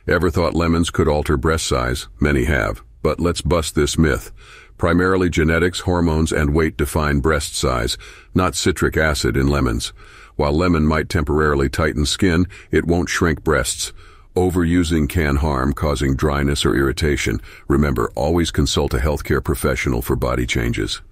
Ever thought lemons could alter breast size? Many have. But let's bust this myth. Primarily genetics, hormones, and weight define breast size, not citric acid in lemons. While lemon might temporarily tighten skin, it won't shrink breasts. Overusing can harm, causing dryness or irritation. Remember, always consult a healthcare professional for body changes.